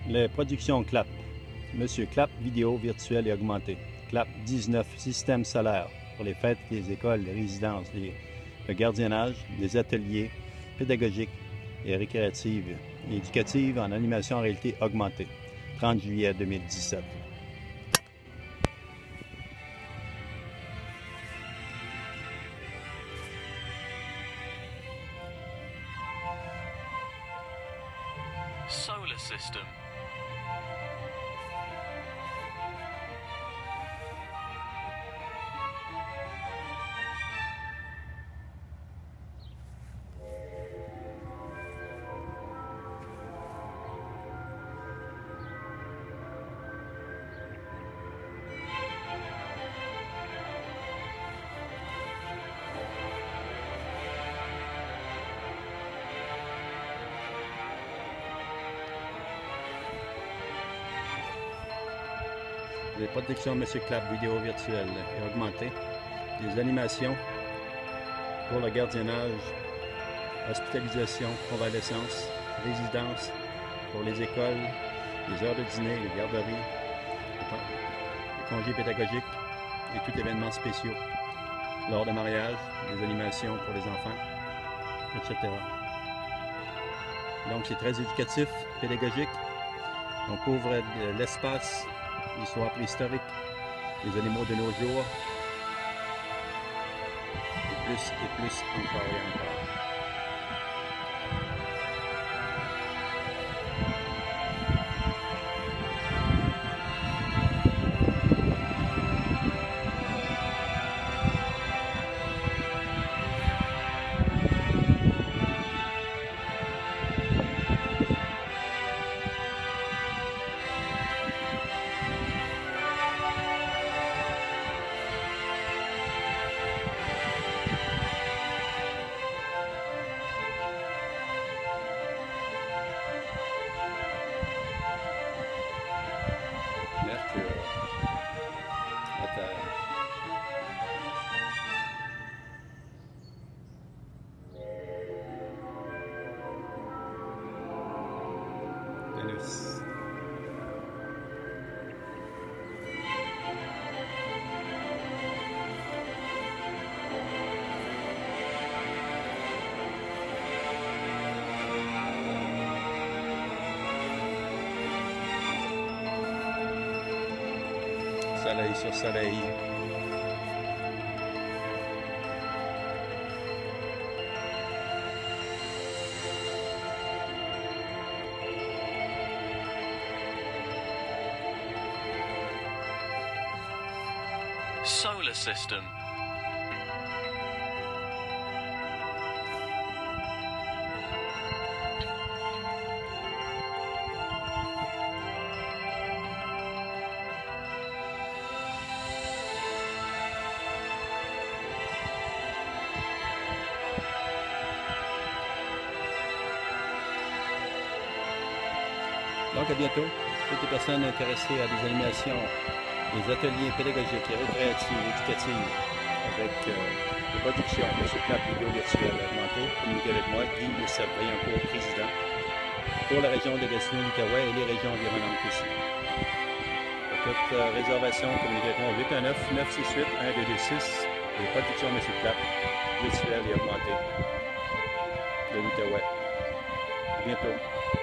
Les productions CLAP. Monsieur CLAP, vidéo virtuelle et augmentée. CLAP 19, système solaire pour les fêtes, les écoles, les résidences, le gardiennage, les ateliers pédagogiques et récréatives et éducatives en animation en réalité augmentée. 30 juillet 2017. Solar system. Les productions Monsieur Clap, vidéo virtuelle et augmentée, des animations pour le gardiennage, hospitalisation, convalescence, résidence, pour les écoles, les heures de dîner, les garderies, les congés pédagogiques et tout événement spéciaux, lors de mariage, des animations pour les enfants, etc. Donc c'est très éducatif, pédagogique. On couvre l'espace, l'histoire préhistorique, les animaux de nos jours, et plus encore et encore. Mercure, la Terre. Vénus. Soleil sur soleil. Solar system. Donc à bientôt. Toutes les personnes intéressées à des animations, des ateliers pédagogiques et récréatifs, éducatifs, avec des productions de ce Clap vidéo virtuelle augmentée, communiquez avec moi, Guy Vaillancourt, président, pour la région de Gatineau, l'Outaouais et les régions environnantes aussi. Pour toute réservation, communiquez avec moi au 819-968-1226, les productions de ce Clap virtuelle et augmentée de l'Outaouais. À bientôt.